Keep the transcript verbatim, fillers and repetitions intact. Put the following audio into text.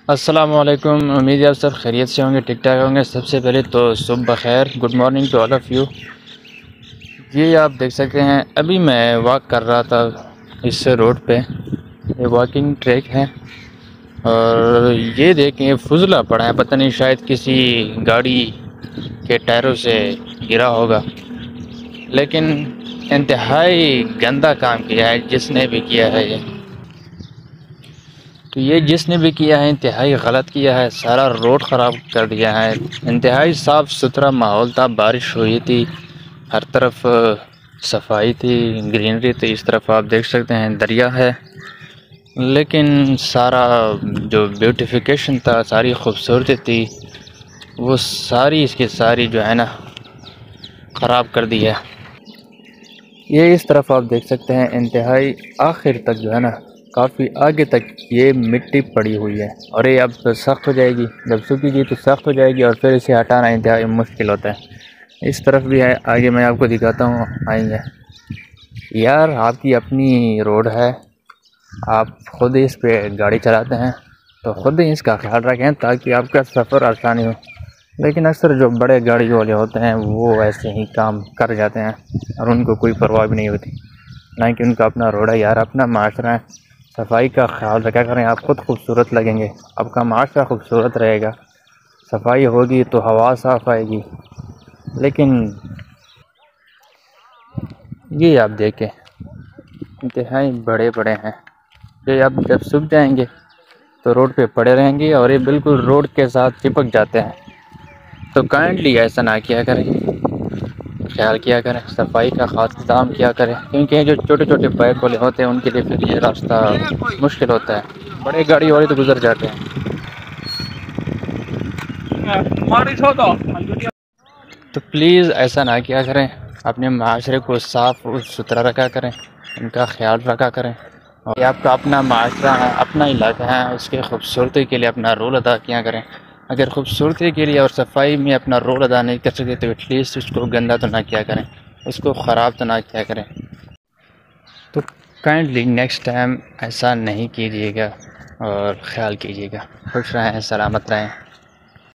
अस्सलामुअलैकुम। उम्मीद है आप सब खैरियत से होंगे, ठीक ठाक होंगे। सबसे पहले तो सुबह बखैर, good morning to all of you. ये आप देख सकते हैं, अभी मैं वॉक कर रहा था इस रोड पे। ये वॉकिंग ट्रैक है और ये देखें फुजला पड़ा है, पता नहीं शायद किसी गाड़ी के टायरों से गिरा होगा, लेकिन इंतहाई गंदा काम किया है जिसने भी किया है। ये तो ये जिसने भी किया है इंतहाई गलत किया है, सारा रोड ख़राब कर दिया है। इंतहाई साफ़ सुथरा माहौल था, बारिश हुई थी, हर तरफ सफाई थी, ग्रीनरी थी। इस तरफ आप देख सकते हैं दरिया है, लेकिन सारा जो ब्यूटिफिकेशन था, सारी खूबसूरती थी, वो सारी इसकी सारी जो है ना ख़राब कर दी है। ये इस तरफ आप देख सकते हैं इंतहाई आखिर तक जो है ना, काफ़ी आगे तक ये मिट्टी पड़ी हुई है और ये अब सख्त हो जाएगी। जब सूखेगी तो सख्त हो जाएगी और फिर इसे हटाना इंतहाई मुश्किल होता है। इस तरफ भी है, आगे मैं आपको दिखाता हूँ, आएंगे। यार आपकी अपनी रोड है, आप ख़ुद ही इस पे गाड़ी चलाते हैं तो ख़ुद ही इसका ख्याल रखें ताकि आपका सफ़र आसानी हो। लेकिन अक्सर जो बड़े गाड़ी वाले होते हैं वो ऐसे ही काम कर जाते हैं और उनको कोई परवाह भी नहीं होती, ना कि उनका अपना रोड है। यार अपना माशरा है, सफाई का ख्याल रखा करें। आप खुद खूबसूरत लगेंगे, आपका माशरा खूबसूरत रहेगा, सफाई होगी तो हवा साफ़ आएगी। लेकिन ये आप देखें इंतहाई बड़े बड़े हैं, ये अब जब सूख जाएंगे तो रोड पे पड़े रहेंगे और ये बिल्कुल रोड के साथ चिपक जाते हैं। तो काइंडली ऐसा ना किया करें, ख्याल किया करें, सफाई का ख़ास इंतजाम किया करें, क्योंकि जो छोटे छोटे बाइक वाले होते हैं उनके लिए फिर ये रास्ता मुश्किल होता है, बड़े गाड़ी वाले तो गुजर जाते हैं। तो प्लीज़ ऐसा ना किया करें, अपने माशरे को साफ़ और सुथरा रखा करें, उनका ख्याल रखा करें। और ये आपका अपना माशरा है, अपना इलाका है, उसके खूबसूरती के लिए अपना रोल अदा किया करें। अगर खूबसूरती के लिए और सफाई में अपना रोल अदा नहीं कर सकते तो एटलीस्ट उसको गंदा तो ना किया करें, उसको ख़राब तो ना किया करें। तो काइंडली नेक्स्ट टाइम ऐसा नहीं कीजिएगा और ख्याल कीजिएगा। खुश रहें, सलामत रहें।